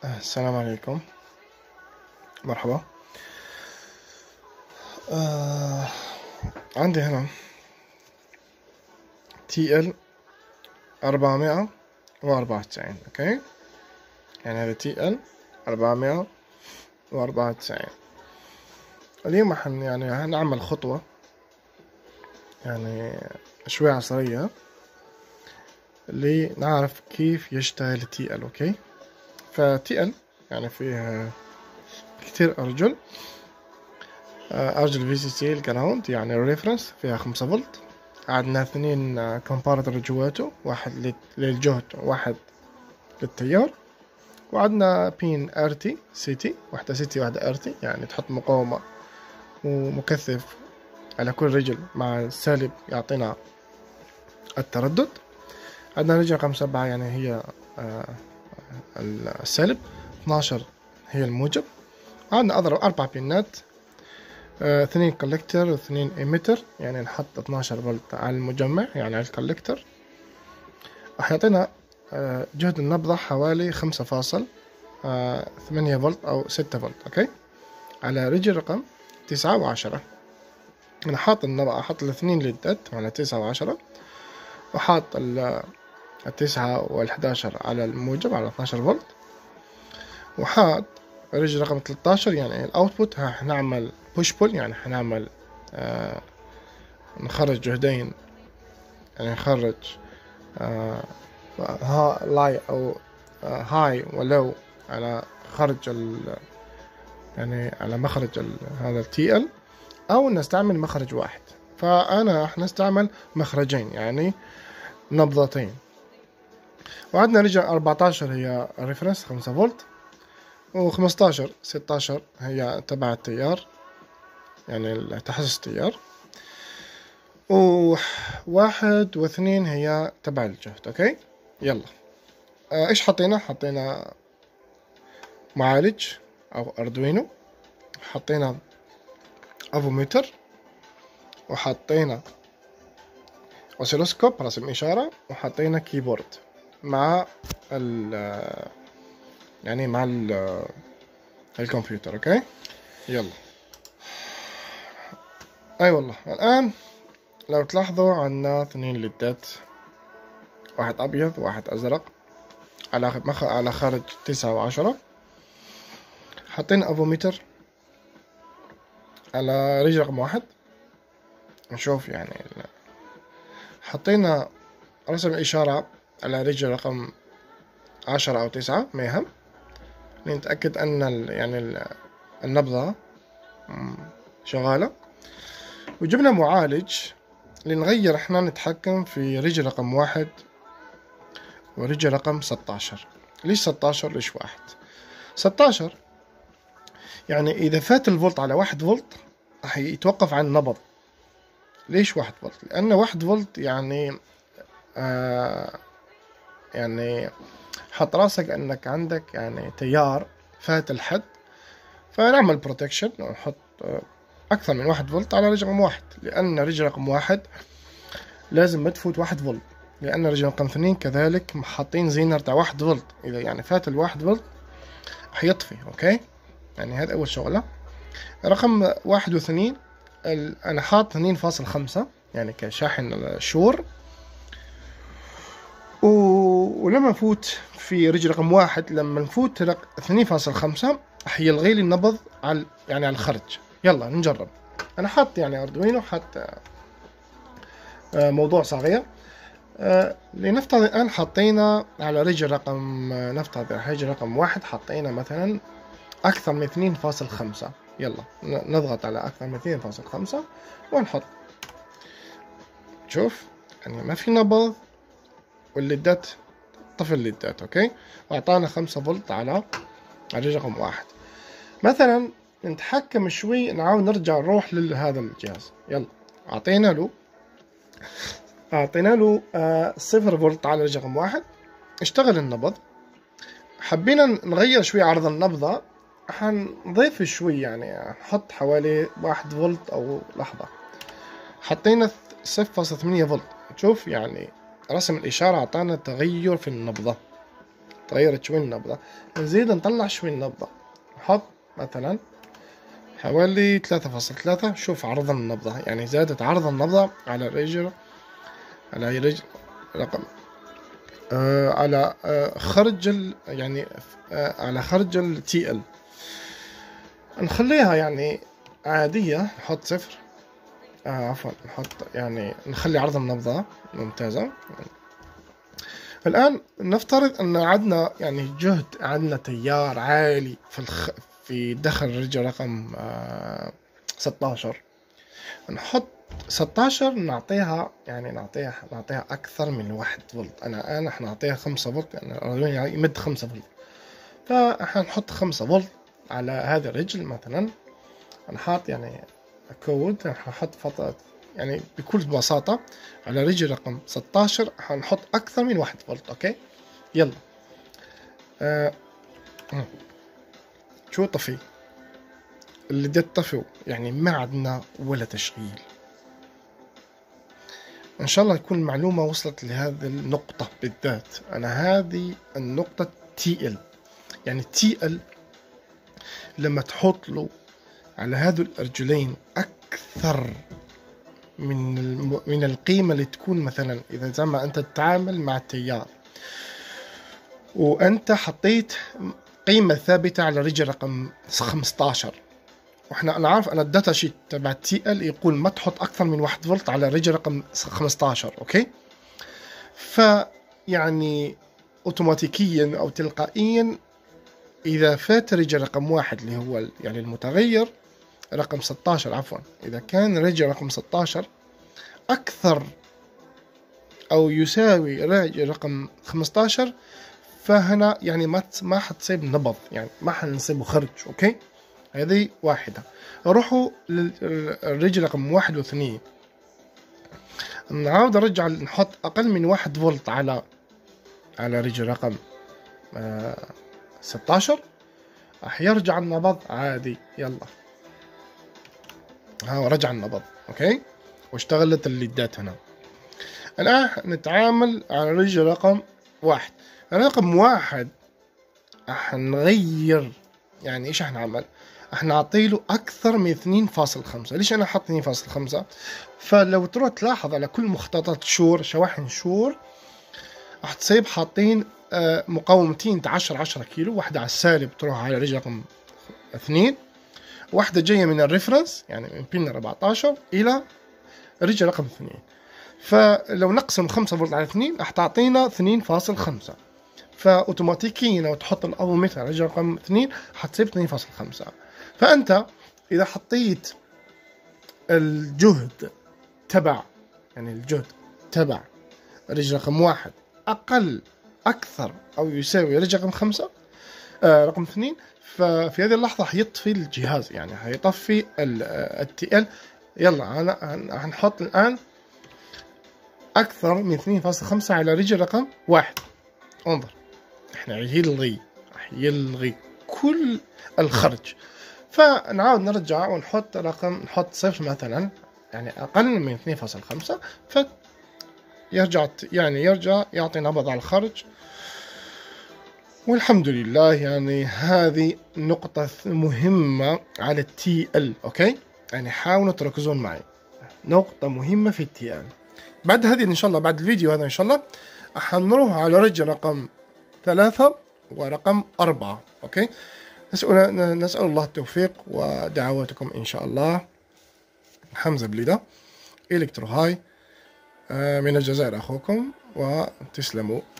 السلام عليكم. مرحبا. آه عندي هنا TL 494. اوكي، يعني هذا TL 494. اليوم هنعمل خطوة شوي عصرية لنعرف كيف يشتغل TL. اوكي، ف TL فيه كتير أرجل. أرجل VCC الجراوند الريفرنس فيها 5 فولت. عندنا 2 كومبارتر جواته، واحد للجهد واحد للتيار. وعندنا بين RT CT، واحدة CT واحدة RT، تحط مقاومة ومكثف على كل رجل مع السالب يعطينا التردد. عندنا رجل رقم 7 هي السالب، 12 هي الموجب. عندنا أضرب 4 بينات، 2 كولكتر و2 إيميتر، نحط 12 فولت على المجمع على الكولكتر. راح يعطينا جهد النبضة حوالي 5.8 فولت أو 6 فولت. أوكي، على رجل رقم 9 و10. أنا حاط النبضة، أحط الاثنين ليدات على 9 و10، وحاط 9 و11 على الموجب على 12 فولت، وحاط رجل رقم 13 الأوتبوت. هنعمل بوش بول، هنعمل نخرج جهدين، نخرج لاي أو هاي ولو على خرج على مخرج هذا TL، أو نستعمل مخرج واحد. فأنا نستعمل مخرجين، نبضتين. وعندنا رجل 14 هي ريفرنس 5 فولت، و15 16 هي تبع التيار، تحسس التيار، و1 و2 هي تبع الجهد. اوكي، يلا. ايش حطينا معالج او اردوينو، حطينا افوميتر، وحطينا اوسيلوسكوب رسم اشارة، وحطينا كيبورد مع مع الكمبيوتر. اوكي، يلا. والله الان لو تلاحظوا عندنا 2 ليدات، واحد ابيض واحد ازرق على خارج 9 و10. حطينا افوميتر على رجل رقم 1. نشوف حطينا رسم اشارة على رجل رقم 10 او 9، ما يهم، نتأكد ان النبضة شغالة. وجبنا معالج لنغير، احنا نتحكم في رجل رقم 1 ورجل رقم 16. ليش 16؟ ليش 1؟ 16 إذا فات الفولت على 1 فولت راح يتوقف عن النبض. ليش 1 فولت؟ لأن 1 فولت حط راسك أنك عندك تيار فات الحد، فنعمل بروتكشن ونحط أكثر من 1 فولت على رجل رقم 1، لأن رجل رقم 1 لازم ما تفوت 1 فولت، لأن رجل رقم 2 كذلك حاطين زينر تاع 1 فولت، إذا فات ال1 فولت حيطفي. أوكي، هذا أول شغلة. رقم 1 و2 أنا حاط 2.5 كشاحن الشور، ولما نفوت في رجل رقم 1، لما نفوت 2.5 حيلغي لي النبض على على الخرج. يلا نجرب. أنا حاط أردوينو، حاط موضوع صغير. لنفترض الآن حطينا على رجل رقم، نفترض رجل رقم 1 حطينا مثلا أكثر من 2.5. يلا نضغط على أكثر من 2.5 ونحط. شوف ما في نبض، والليدات طفل الليدات. أوكي، وأعطانا 5 فولت على رجل رقم 1. مثلا نتحكم شوي، نعاود نرجع نروح لهذا الجهاز. يلا، أعطينا له 0 فولت على رجل رقم 1، اشتغل النبض. حبينا نغير شوي عرض النبضة، حنضيف شوي نحط حوالي 1 فولت أو لحظة. حطينا 0.8 فولت. شوف رسم الإشارة أعطانا تغير في النبضة. تغيرت شوي النبضة، نزيد نطلع شوي النبضة، نحط مثلا حوالي 3.3. شوف عرض النبضة، يعني زادت عرض النبضة على رجل رقم على خرج يعني على خرج ال TL. نخليها يعني عادية، نحط 0 عفوا نحط يعني نخلي عرض النبضة ممتازة. الآن نفترض أن عندنا يعني جهد، عندنا تيار عالي في دخل رجل رقم 16. نحط 16 نعطيها يعني نعطيها أكثر من 1 فولت. أنا حنعطيها 5 فولت، يعني يمد 5 فولت، فحنحط 5 فولت على هذا الرجل مثلا. نحط يعني كود، حنحط فقط يعني بكل بساطة على رجل رقم 16 حنحط أكثر من 1 فولت. أوكي يلا شو طفي اللي دي طفوا، يعني ما عندنا ولا تشغيل. إن شاء الله يكون المعلومة وصلت لهذه النقطة بالذات. أنا هذه النقطة TL، يعني TL لما تحط له على هذو الأرجلين أكثر من القيمة اللي تكون مثلا إذا زي ما أنت تتعامل مع التيار وأنت حطيت قيمة ثابتة على رجل رقم 15، وإحنا أنا عارف أنا الداتا شيت تبع TL يقول ما تحط أكثر من 1 فولت على رجل رقم 15. أوكي، فيعني أوتوماتيكيا أو تلقائيا إذا فات رجل رقم 1 اللي هو يعني المتغير رقم 16 عفوا، إذا كان رجل رقم 16 أكثر أو يساوي رجل رقم 15، فهنا يعني ما حتصيب نبض، يعني ما حنصيبه خرج. أوكي، هذه واحدة. روحوا للرجل رقم 1 و 2، نعاود نرجع نحط أقل من 1 فولت على رجل رقم 16، راح يرجع النبض عادي. يلا ها رجع النبض. أوكي، واشتغلت الليدات هنا. الآن نتعامل على رجل رقم 1. رقم 1 راح نغير، يعني إيش راح نعمل؟ راح نعطيله أكثر من 2.5. ليش أنا حط 2.5؟ فلو تروح تلاحظ على كل مخططات شواحن شور راح تصيب حاطين مقاومتين 10 كيلو، واحدة على السالب تروح على رجل رقم 2، واحدة جاية من الريفرنس يعني من بين 14 إلى رجل رقم 2. فلو نقسم 5 فولت على 2 راح تعطينا 2.5. فأوتوماتيكيا لو تحط الأوميتر على رجل رقم 2 حتصيب 2.5. فأنت إذا حطيت الجهد تبع رجل رقم 1 أكثر أو يساوي رجل رقم 5 رقم 2، ففي هذه اللحظة حيطفي الجهاز، يعني حيطفي TL. يلا أنا هنحط الآن أكثر من 2.5 على رجل رقم 1. انظر، إحنا يلغي كل الخرج. فنعاود نرجع ونحط نحط 0 مثلا، يعني أقل من 2.5، فيرجع يرجع يعطي نبض على الخرج. والحمد لله، يعني هذه نقطة مهمة على TL. أوكي، يعني حاولوا تركزون معي، نقطة مهمة في TL. بعد هذه إن شاء الله، بعد الفيديو هذا إن شاء الله حنروح على رجل رقم 3 ورقم 4. أوكي، نسأل الله التوفيق ودعواتكم إن شاء الله. حمزة بليدة إلكترو هاي من الجزائر أخوكم، وتسلموا.